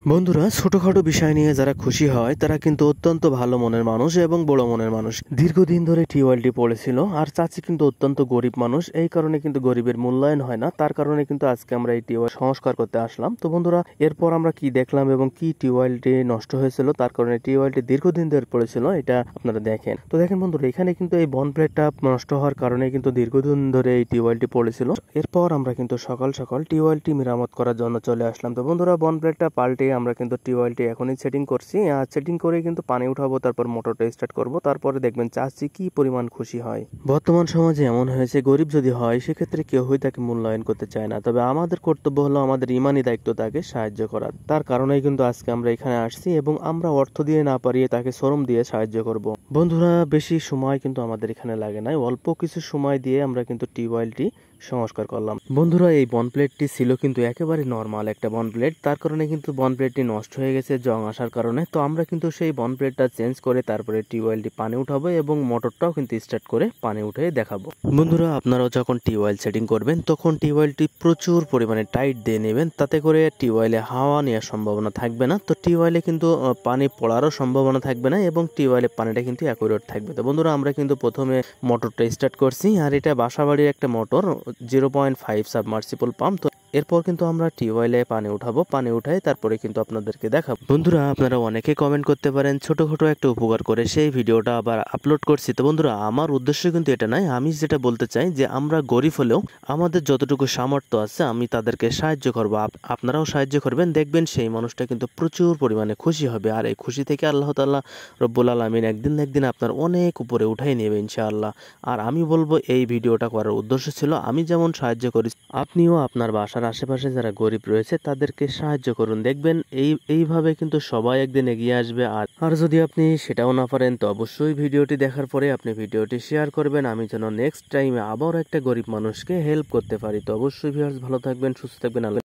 বন্ধুরা, ছোটখাটো বিষয় নিয়ে যারা খুশি হয় তারা কিন্তু অত্যন্ত ভালো মনের মানুষ এবং বড় মনের মানুষ। দীর্ঘদিন ধরে টিউবওয়েলটি পড়েছিল, আর চাচি কিন্তু অত্যন্ত গরিব মানুষ, এই কারণে কিন্তু গরিবের মূল্যায়ন হয় না। তার কারণে কিন্তু আজকে আমরা এই টিউবওয়েল সংস্কার করতে আসলাম। তো বন্ধুরা, এরপর আমরা কি দেখলাম এবং কি টিউবওয়েলটি নষ্ট হয়েছিল, তার কারণে টিউবওয়েলটি দীর্ঘদিন ধরে পড়েছিল, এটা আপনারা দেখেন। তো দেখেন বন্ধুরা, এখানে কিন্তু এই বন প্লেটটা নষ্ট হওয়ার কারণে কিন্তু দীর্ঘদিন ধরে এই টিউবওয়েলটি পড়েছিল। এরপর আমরা কিন্তু সকাল সকাল টিউবওয়েলটি মেরামত করার জন্য চলে আসলাম। তো বন্ধুরা, বন প্লেটটা পাল্টে আমরা কিন্তু টিউবওয়েলটি এখনই সেটিং করছি, আর সেটিং করে কিন্তু পানি উঠাবো, তারপর মোটরটা স্টার্ট করব। তারপরে দেখবেন চাষি কি পরিমাণ খুশি হয়। বর্তমান সমাজে এমন হয়েছে, গরিব যদি হয় সেক্ষেত্রে কেউই তাকে মূল্যায়ন করতে চায় না, তবে আমাদের কর্তব্য হলো আমাদের ইমানি দায়িত্ব তাকে সাহায্য করার। তার কারণেই কিন্তু আজকে আমরা এখানে আসছি এবং আমরা অর্থ দিয়ে না পারিয়ে তাকে শ্রম দিয়ে সাহায্য করব। বন্ধুরা, বেশি সময় কিন্তু আমাদের এখানে লাগে নাই, অল্প কিছু সময় দিয়ে আমরা কিন্তু টিউবওয়েলটি সংস্কার করলাম। বন্ধুরা, এই বন প্লেটটি ছিল কিন্তু একেবারে নর্মাল একটা বন প্লেট, তার কারণে কিন্তু বন প্লেটটি নষ্ট হয়ে গেছে জং আসার কারণে। তো আমরা কিন্তু সেই বন প্লেটটা চেঞ্জ করে তারপরে টিউবওয়েলটি পানি উঠাবো এবং মোটরটাও কিন্তু স্টার্ট করে পানি উঠে দেখাবো। বন্ধুরা, আপনারাও যখন টিউবওয়েল সেটিং করবেন তখন টিউবওয়েলটি প্রচুর পরিমাণে টাইট দিয়ে নেবেন, তাতে করে টিউবওয়েলে হাওয়া নেওয়ার সম্ভাবনা থাকবে না। তো টিউবওয়েলে কিন্তু পানি পড়ারও সম্ভাবনা থাকবে না এবং টিউবওয়েলের পানিটা কিন্তু অ্যাকুরেট থাকবে। তো বন্ধুরা, আমরা কিন্তু প্রথমে মোটরটা স্টার্ট করছি, আর এটা বাসাবাড়ির একটা মোটর, 0.5 সাবমার্সিবল পাম্প। তো এরপর কিন্তু আমরা টিউবওয়েলে পানি উঠাবো, পানি উঠাই তারপরে কিন্তু আপনাদেরকে দেখাবো। বন্ধুরা, আপনারা অনেকে কমেন্ট করতে পারেন ছোটখাটো একটা উপকার করে সেই ভিডিওটা আবার আপলোড করছি। তো বন্ধুরা, আমার উদ্দেশ্য কিন্তু এটা নয়। আমি যেটা বলতে চাই যে আমরা গরিব হলেও আমাদের যতটুকু সামর্থ্য আছে আমি তাদেরকে সাহায্য করবো, আপনারাও সাহায্য করবেন। দেখবেন সেই মানুষটা কিন্তু প্রচুর পরিমাণে খুশি হবে, আর এই খুশি থেকে আল্লাহ তাআলা রব্বুল আলামিন একদিন না একদিন আপনার অনেক উপরে উঠাই নেবে ইনশাআল্লাহ। আর আমি বলবো, এই ভিডিওটা করার উদ্দেশ্য ছিল আমি যেমন সাহায্য করি আপনিও আপনার বাসার আশেপাশে যারা গরিব রয়েছে তাদেরকে সাহায্য করুন। দেখবেন এইভাবে কিন্তু সবাই একদিন এগিয়ে আসবে। আর যদি আপনি সেটাও না পারেন তো অবশ্যই ভিডিওটি দেখার পরে আপনি ভিডিওটি শেয়ার করবেন, আমি যেন নেক্সট টাইমে আবার একটা গরিব মানুষকে হেল্প করতে পারি। তো অবশ্যই ভিউয়ার্স, ভালো থাকবেন, সুস্থ থাকবেন।